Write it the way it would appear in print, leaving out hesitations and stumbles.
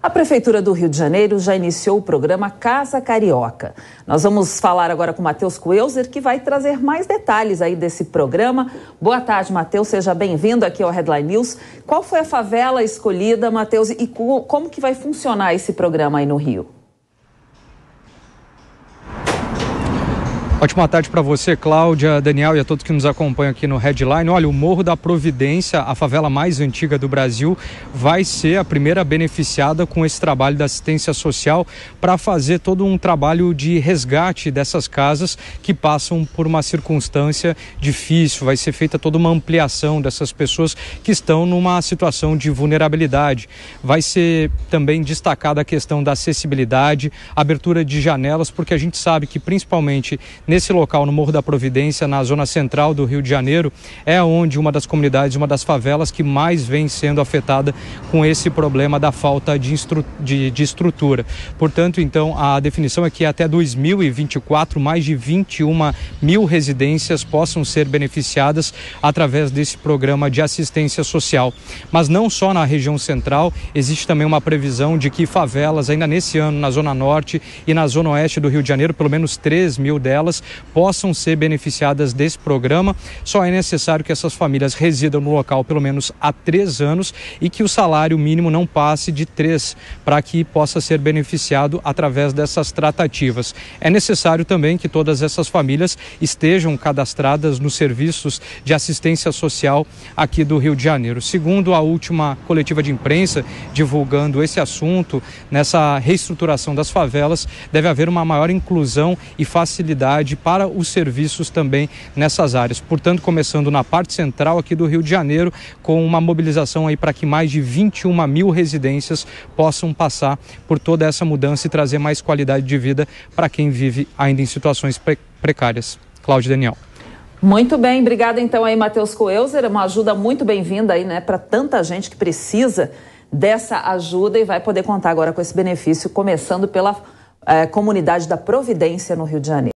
A Prefeitura do Rio de Janeiro já iniciou o programa Casa Carioca. Nós vamos falar agora com o Matheus Kuelzer, que vai trazer mais detalhes aí desse programa. Boa tarde, Matheus, seja bem-vindo aqui ao Headline News. Qual foi a favela escolhida, Matheus, e como que vai funcionar esse programa aí no Rio? Ótima tarde para você, Cláudia, Daniel e a todos que nos acompanham aqui no Headline. Olha, o Morro da Providência, a favela mais antiga do Brasil, vai ser a primeira beneficiada com esse trabalho da assistência social para fazer todo um trabalho de resgate dessas casas que passam por uma circunstância difícil. Vai ser feita toda uma ampliação dessas pessoas que estão numa situação de vulnerabilidade. Vai ser também destacada a questão da acessibilidade, abertura de janelas, porque a gente sabe que principalmente nesse local, no Morro da Providência, na zona central do Rio de Janeiro, é onde uma das comunidades, uma das favelas que mais vem sendo afetada com esse problema da falta de estrutura. Portanto, então, a definição é que até 2024, mais de 21 mil residências possam ser beneficiadas através desse programa de assistência social. Mas não só na região central, existe também uma previsão de que favelas, ainda nesse ano, na Zona Norte e na Zona Oeste do Rio de Janeiro, pelo menos 3 mil delas, possam ser beneficiadas desse programa. Só é necessário que essas famílias residam no local pelo menos há 3 anos e que o salário mínimo não passe de 3, para que possa ser beneficiado através dessas tratativas. É necessário também que todas essas famílias estejam cadastradas nos serviços de assistência social aqui do Rio de Janeiro. Segundo a última coletiva de imprensa divulgando esse assunto, nessa reestruturação das favelas, deve haver uma maior inclusão e facilidade para os serviços também nessas áreas. Portanto, começando na parte central aqui do Rio de Janeiro, com uma mobilização aí para que mais de 21 mil residências possam passar por toda essa mudança e trazer mais qualidade de vida para quem vive ainda em situações precárias. Cláudia, Daniel. Muito bem, obrigada então aí, Matheus Kuelzer, uma ajuda muito bem-vinda aí, né, para tanta gente que precisa dessa ajuda e vai poder contar agora com esse benefício, começando pela comunidade da Providência no Rio de Janeiro.